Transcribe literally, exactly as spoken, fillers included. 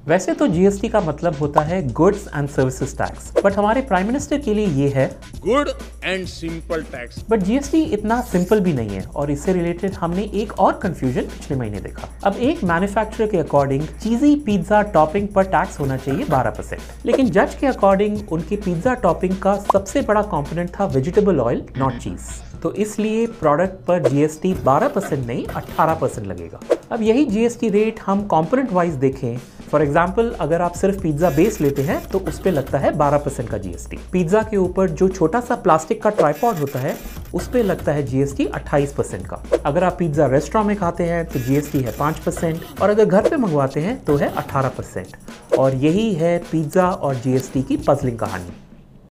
वैसे तो जीएसटी का मतलब होता है goods and services tax, but हमारे प्राइम मिनिस्टर के लिए ये है good and simple tax. But GST इतना सिंपल भी नहीं है और इससे रिलेटेड हमने एक और कंफ्यूजन पिछले महीने देखा। अब एक मैन्युफैक्चरर के अकॉर्डिंग चीजी पिज्जा टॉपिंग पर टैक्स होना चाहिए बारह परसेंट, लेकिन जज के अकॉर्डिंग उनकी पिज्जा टॉपिंग का सबसे बड़ा कंपोनेंट था वेजिटेबल ऑयल, नॉट चीज। तो इसलिए प्रोडक्ट पर जीएसटी बारह परसेंट नहीं अठारह परसेंट लगेगा। अब यही जीएसटी रेट हम कंपोनेंट वाइज देखें, फॉर एग्जाम्पल अगर आप सिर्फ पिज्जा बेस लेते हैं तो उस पे लगता है बारह परसेंट का जीएसटी। पिज्जा के ऊपर जो छोटा सा प्लास्टिक का ट्राइपॉड होता है उस पे लगता है जीएसटी अट्ठाईस परसेंट का। अगर आप पिज्जा रेस्टोरेंट में खाते हैं तो जीएसटी है पाँच परसेंट और अगर घर पे मंगवाते हैं तो है अठारह परसेंट। और यही है पिज्जा और जीएसटी की पजलिंग कहानी।